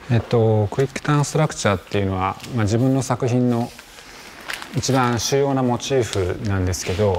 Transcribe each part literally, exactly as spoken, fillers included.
えっと、クイックターンストラクチャーっていうのは、まあ、自分の作品の一番主要なモチーフなんですけど、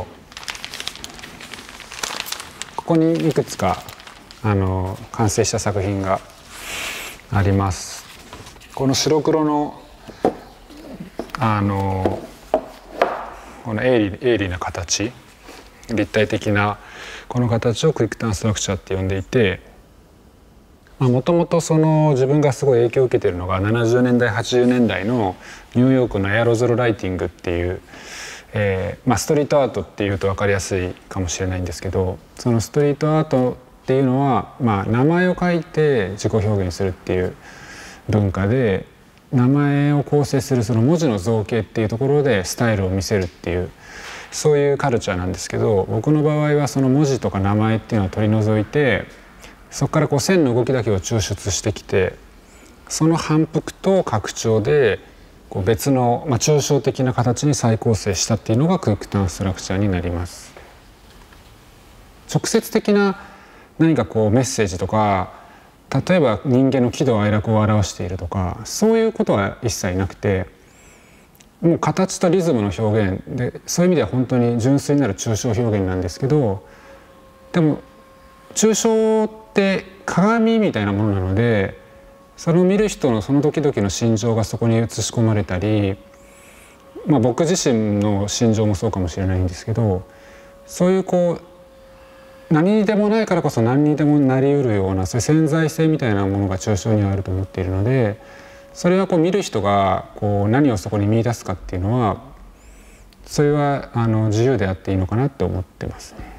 ここにいくつかあの完成した作品があります。この白黒のあのこの鋭利、鋭利な形、立体的なこの形をクイックターンストラクチャーって呼んでいて、もともとその自分がすごい影響を受けているのがななじゅうねんだいはちじゅうねんだいのニューヨークのエアロゾルライティングっていう、えーまあ、ストリートアートっていうと分かりやすいかもしれないんですけど、そのストリートアートっていうのは、まあ、名前を書いて自己表現するっていう文化で、名前を構成するその文字の造形っていうところでスタイルを見せるっていう、そういうカルチャーなんですけど、僕の場合はその文字とか名前っていうのを取り除いて、そこからこう線の動きだけを抽出してきて、その反復と拡張でこう別の、まあ、抽象的な形に再構成したっていうのがクイックターンストラクチャーになります。直接的な何かこうメッセージとか、例えば人間の喜怒哀楽を表しているとか、そういうことは一切なくて、もう形とリズムの表現で、そういう意味では本当に純粋なる抽象表現なんですけど、でも抽象って鏡みたいなものなので、それを見る人のその時々の心情がそこに映し込まれたり、まあ、僕自身の心情もそうかもしれないんですけど、そういうこう何にでもないからこそ何にでもなりうるような、そういう潜在性みたいなものが抽象にはあると思っているので、それはこう見る人がこう何をそこに見出すかっていうのは、それはあの自由であっていいのかなって思ってますね。